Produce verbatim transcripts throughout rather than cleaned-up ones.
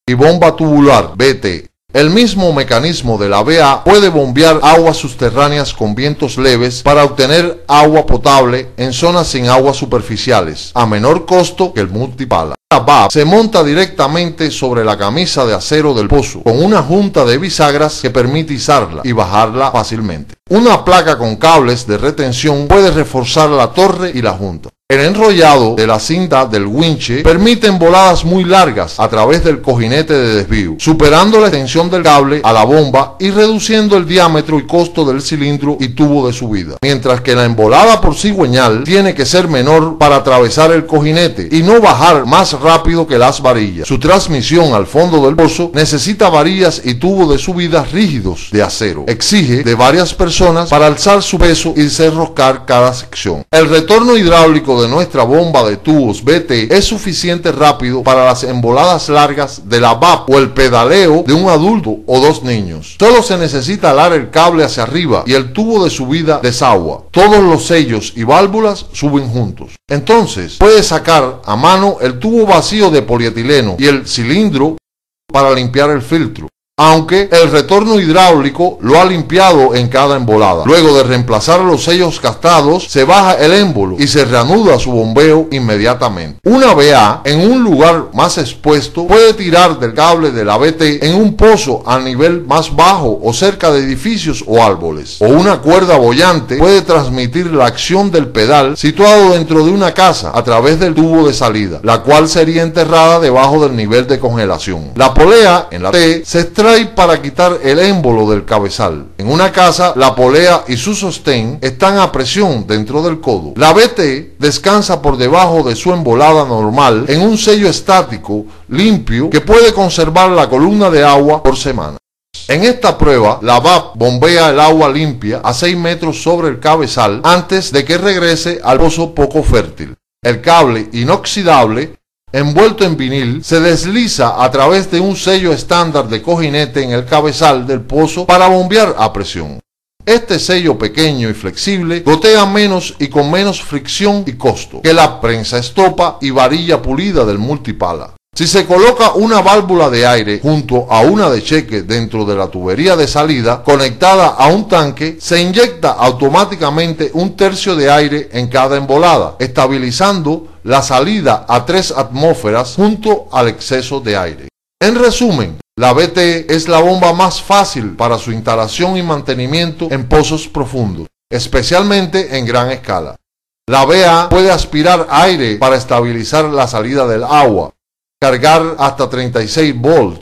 y bomba tubular B T. El mismo mecanismo de la V A puede bombear aguas subterráneas con vientos leves para obtener agua potable en zonas sin aguas superficiales, a menor costo que el multipala. La V A se monta directamente sobre la camisa de acero del pozo, con una junta de bisagras que permite izarla y bajarla fácilmente. Una placa con cables de retención puede reforzar la torre y la junta. El enrollado de la cinta del winche permite voladas muy largas a través del cojinete de desvío, superando la extensión del cable a la bomba y reduciendo el diámetro y costo del cilindro y tubo de subida, mientras que la embolada por cigüeñal tiene que ser menor para atravesar el cojinete y no bajar más rápido que las varillas. Su transmisión al fondo del pozo necesita varillas y tubos de subida rígidos de acero. Exige de varias personas para alzar su peso y desenroscar cada sección. El retorno hidráulico de nuestra bomba de tubos B T es suficiente rápido para las emboladas largas de la V A P o el pedaleo de un adulto o dos niños. Solo se necesita alar el cable hacia arriba y el tubo de subida desagua. Todos los sellos y válvulas suben juntos. Entonces puede sacar a mano el tubo vacío de polietileno y el cilindro para limpiar el filtro, aunque el retorno hidráulico lo ha limpiado en cada embolada. Luego de reemplazar los sellos gastados, se baja el émbolo y se reanuda su bombeo inmediatamente. Una V A en un lugar más expuesto puede tirar del cable de la V T en un pozo a nivel más bajo o cerca de edificios o árboles. O una cuerda boyante puede transmitir la acción del pedal situado dentro de una casa a través del tubo de salida, la cual sería enterrada debajo del nivel de congelación. La polea en la T se extrae para quitar el émbolo del cabezal. En una casa, la polea y su sostén están a presión dentro del codo. La V T descansa por debajo de su embolada normal en un sello estático limpio que puede conservar la columna de agua por semana. En esta prueba, la V A P bombea el agua limpia a seis metros sobre el cabezal antes de que regrese al pozo poco fértil. El cable inoxidable envuelto en vinil se desliza a través de un sello estándar de cojinete en el cabezal del pozo para bombear a presión. Este sello pequeño y flexible gotea menos y con menos fricción y costo que la prensa estopa y varilla pulida del multipala. Si se coloca una válvula de aire junto a una de cheque dentro de la tubería de salida conectada a un tanque, se inyecta automáticamente un tercio de aire en cada embolada, estabilizando la salida a tres atmósferas junto al exceso de aire. En resumen, la V T es la bomba más fácil para su instalación y mantenimiento en pozos profundos, especialmente en gran escala. La V A puede aspirar aire para estabilizar la salida del agua, cargar hasta treinta y seis volts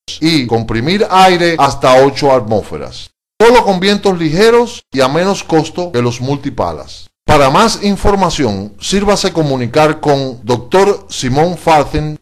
y comprimir aire hasta ocho atmósferas, solo con vientos ligeros y a menos costo que los multipalas. Para más información, sírvase comunicar con doctor Simón Falcen